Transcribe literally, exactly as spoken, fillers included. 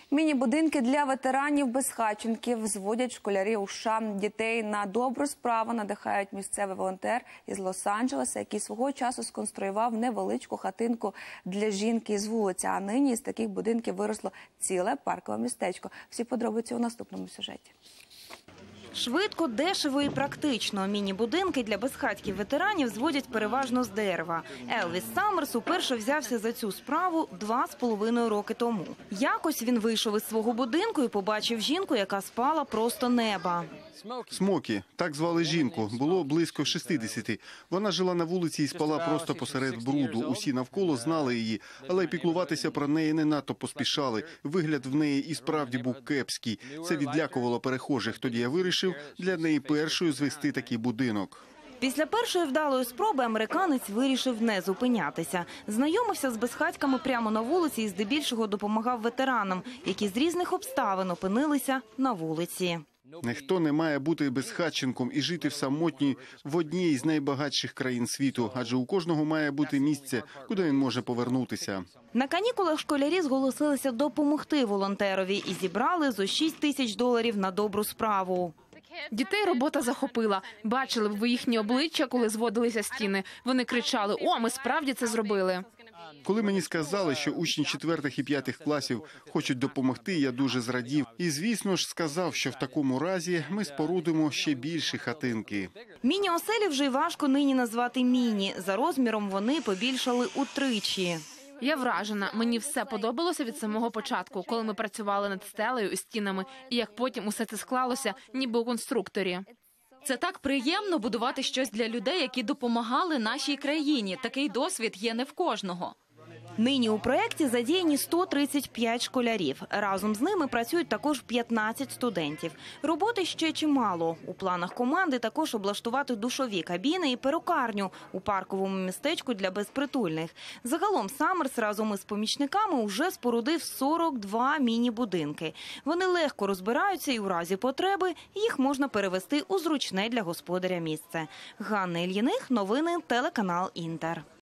Міні-будинки для ветеранів-безхатченків зводять школярі у США. Дітей на добру справу надихають місцевий волонтер із Лос-Анджелеса, який свого часу сконструював невеличку хатинку для жінки з вулиці. А нині із таких будинків виросло ціле паркове містечко. Всі подробиці у наступному сюжеті. Швидко, дешево і практично. Міні-будинки для безхатьків ветеранів зводять переважно з дерева. Елвіс Саммерс уперше взявся за цю справу два з половиною роки тому. Якось він вийшов із свого будинку і побачив жінку, яка спала просто неба. Смокі, так звали жінку, було близько шістдесяти. Вона жила на вулиці і спала просто посеред бруду. Усі навколо знали її, але піклуватися про неї не надто поспішали. Вигляд в неї і справді був кепський. Це відлякувало перехожих. Тоді я вирішив для неї першою звести такий будинок. Після першої вдалої спроби американець вирішив не зупинятися. Знайомився з безхатьками прямо на вулиці і здебільшого допомагав ветеранам, які з різних обставин опинилися на вулиці. Ніхто не має бути безхатченком і жити в самотній в одній з найбагатших країн світу, адже у кожного має бути місце, куди він може повернутися. На канікулах школярі зголосилися допомогти волонтерові і зібрали зо шість тисяч доларів на добру справу. Дітей робота захопила. Бачили б ви їхні обличчя, коли зводилися стіни. Вони кричали: «О, ми справді це зробили!» Коли мені сказали, що учні четвертих і п'ятих класів хочуть допомогти, я дуже зрадів. І, звісно ж, сказав, що в такому разі ми спорудимо ще більші хатинки. Міні-оселі вже й важко нині назвати міні. За розміром вони побільшали утричі. Я вражена. Мені все подобалося від самого початку, коли ми працювали над стелею і стінами, і як потім усе це склалося, ніби у конструкторі. Це так приємно будувати щось для людей, які допомагали нашій країні. Такий досвід є не в кожного. Нині у проєкті задіяні сто тридцять п'ять школярів. Разом з ними працюють також п'ятнадцять студентів. Роботи ще чимало. У планах команди також облаштувати душові кабіни і перукарню у парковому містечку для безпритульних. Загалом Саммерс разом із помічниками уже спорудив сорок два міні-будинки. Вони легко розбираються і у разі потреби їх можна перевести у зручне для господаря місце. Ганна Ільїних, новини, телеканал Інтер.